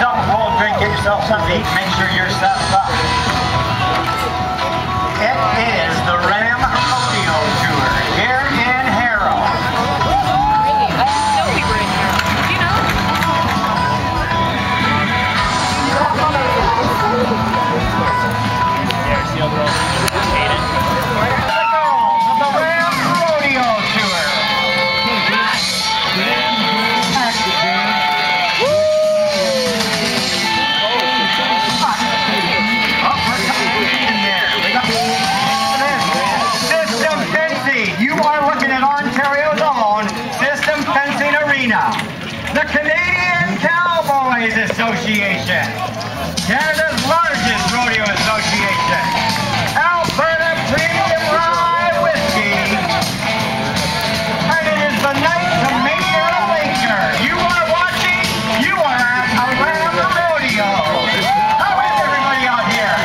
yourself a cold drink, get yourself something to eat, make sure you're satisfied. It is the RAM Rodeo Tour here in Harrow. Really? I didn't know we were in Harrow. Do you know? Yeah, see how they're all painted? The girls of the RAM Rodeo Tour. You are looking at Ontario's own System Fencing Arena, the Canadian Cowboys Association, Canada's largest rodeo association, Alberta Premium Rye Whiskey, and it is the night to make it a Laker. You are watching, you are at a RAM Rodeo. How is everybody out here?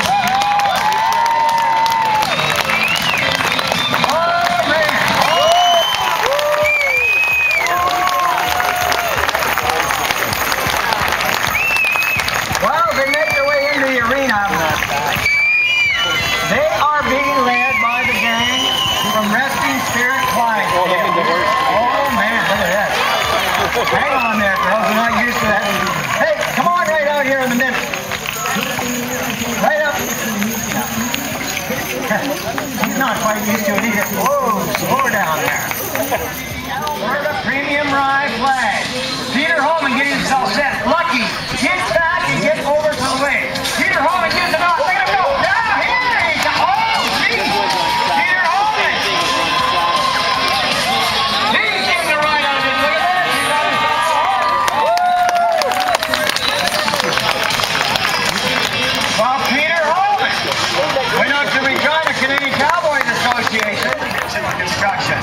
They are being led by the gang from Resting Spirit Clyde. Oh man, look at that. Hang on there, girls. I'm not used to that. Hey, come on right out here in the middle. Right up. He's not quite used to it either. Whoa, slow down there. For the Premium Rye flag. Peter Holman getting himself set. Lucky, get back and get over to the way. Peter Holman gives it off. Look at him go. Canadian Cowboys Association, Construction.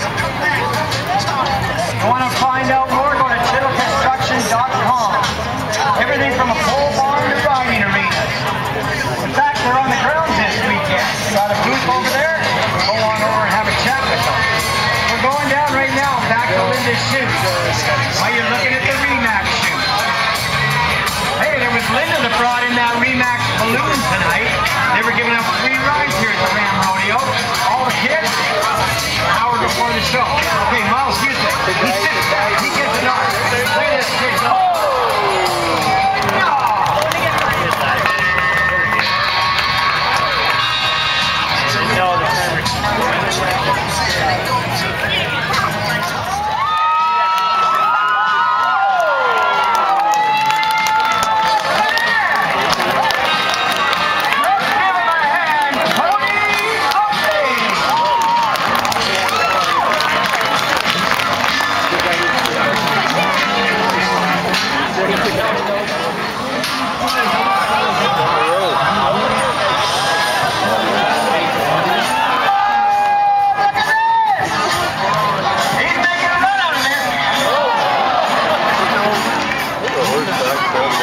You want to find out more, go to chittleconstruction.com. Everything from a pole barn to riding arenas. In fact, we're on the grounds this weekend. We got a booth over there. Go on over and have a chat with them. We're going down right now back to Linda's shoot. While you're looking at the Remax shoot. Hey, there was Linda that brought in that Remax balloon tonight. They were giving up free rides here at the RAM Rodeo. All the kids, an hour before the show. Okay, Miles Houston, he sits back, he gets an arm. Look at this kid. Oh! He's making a run out of there.